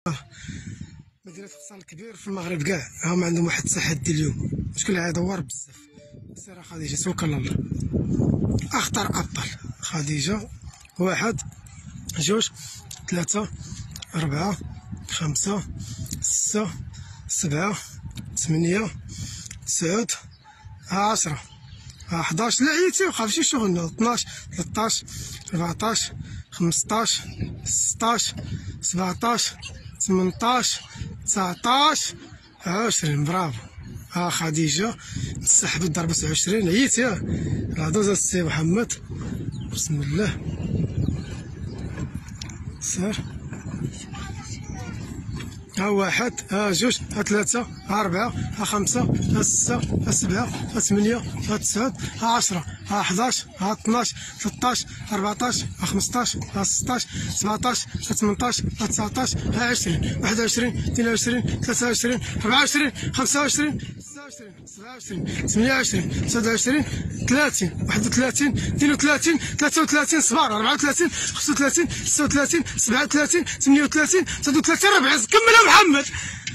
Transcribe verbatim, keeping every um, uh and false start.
مدينة غسان الكبير في المغرب كاع هما عندهم واحد التحدي اليوم، مشكل يدور بزاف. سير خديجة توكل الله. اخطر ابطال خديجة، واحد جوج ثلاثة أربعة خمسة ستة سبعة ثمانية تسعود عشرة حداش. لا عييتي وخاف شي شغلنا. اثناش ثلاثطاش أربعطاش خمسطاش ستطاش سبعطاش ثمنطاش تسعطاش عشرين. برافو. ها خديجة تسحبت ضربت عشرين. عييتي ها دوز السي محمد. بسم الله سير. ها واحد ها جوج ها ثلاثة ها أربعة ها خمسة ها ستة ها سبعة ها ثمانية ها تسعود ها عشرة ها حداش ها اثناش ثلاثطاش أربعطاش ها خمسطاش ها ستطاش سبعطاش ها ثمنطاش ها تسعطاش ها عشرين. واحد وعشرين اثنين وعشرين ثلاثة وعشرين أربعة وعشرين خمسة وعشرين ستة وعشرين سبعة وعشرين ثمانية وعشرين تسعة وعشرين ثلاثين واحد وثلاثين اثنين وثلاثين ثلاثة وثلاثين صبار أربعة وثلاثين خمسة وثلاثين ستة وثلاثين سبعة وثلاثين ثمانية وثلاثين تسعة وثلاثين ربع. كملها محمد.